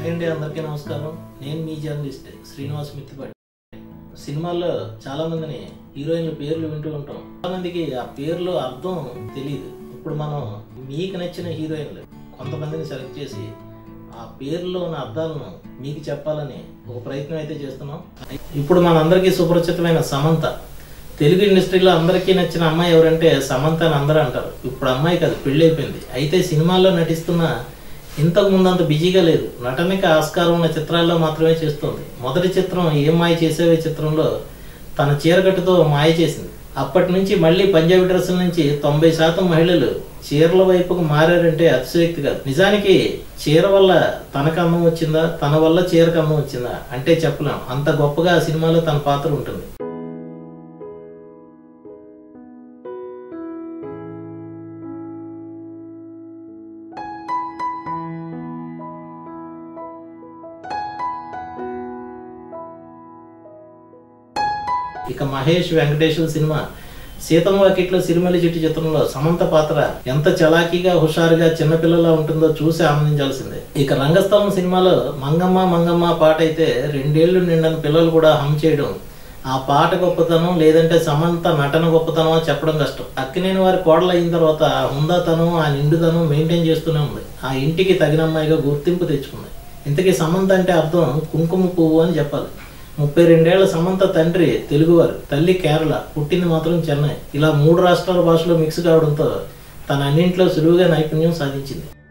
అండి అందరికీ నమస్కారం. నేను మీ జర్నలిస్ట్ శ్రీనివాస్ మిత్తిపట్టి. సినిమాల్లో చాలా మందిని హీరోయిన్ల పేర్లు వింటూ ఉంటాం. చాలా మందికి ఆ పేర్లు అర్థం తెలియదు. ఇప్పుడు మనం మీకు నచ్చిన హీరోయిన్లు కొంతమందిని సెలెక్ట్ చేసి ఆ పేర్లో ఉన్న అర్థాలను మీకు చెప్పాలని ఒక ప్రయత్నం అయితే చేస్తున్నాం. ఇప్పుడు మనందరికీ సుపరిచితమైన సమంత. తెలుగు ఇండస్ట్రీలో అందరికీ నచ్చిన అమ్మాయి ఎవరంటే సమంత అని అందరూ అంటారు. ఇప్పుడు అమ్మాయి కాదు, పెళ్ళి అయిపోయింది. అయితే సినిమాల్లో నటిస్తున్న ఇంతకు ముందంత బిజీగా లేదు. నటనకి ఆస్కారం ఉన్న చిత్రాల్లో మాత్రమే చేస్తుంది. మొదటి చిత్రం ఏం మాయ చేసేవే చిత్రంలో తన చీరకట్టుతో మాయ చేసింది. అప్పటి నుంచి మళ్ళీ పంజాబీ డ్రెస్సుల నుంచి 90% మహిళలు చీరల వైపుకు మారారంటే అతిశయోక్తి కాదు. నిజానికి చీర వల్ల తనకు అందం వచ్చిందా, తన వల్ల చీరకు అందం వచ్చిందా అంటే చెప్పలేం. అంత గొప్పగా ఆ సినిమాలో తన పాత్ర ఉంటుంది. ఇక మహేష్ వెంకటేశ్వర సినిమా సీతమ్మ వాకిట్లో సిరిమల్లి చెట్టు చిత్రంలో సమంత పాత్ర ఎంత చలాకీగా హుషారుగా చిన్నపిల్లలా ఉంటుందో చూసి ఆనందించాల్సిందే. ఇక రంగస్థలం సినిమాలో మంగమ్మ మంగమ్మ పాట అయితే 2 ఏళ్లు నిండని పిల్లలు కూడా హమ్ చేయడం ఆ పాట గొప్పతనం లేదంటే సమంత నటన గొప్పతనం చెప్పడం కష్టం. అక్కినేని వారి కోడలు అయిన తర్వాత ఆ హుందాతనం ఆ నిండుతనం మెయింటైన్ చేస్తూనే ఉంది. ఆ ఇంటికి తగిన అమ్మాయిగా గుర్తింపు తెచ్చుకుంది. ఇంతకీ సమంత అంటే అర్థం కుంకుమ పువ్వు అని చెప్పాలి. 32 ఏళ్ల సమంత తండ్రి తెలుగువారు, తల్లి కేరళ, పుట్టింది మాత్రం చెన్నై. ఇలా 3 రాష్ట్రాల భాషలో మిక్స్ కావడంతో తన అన్నింట్లో సులువుగా నైపుణ్యం సాధించింది.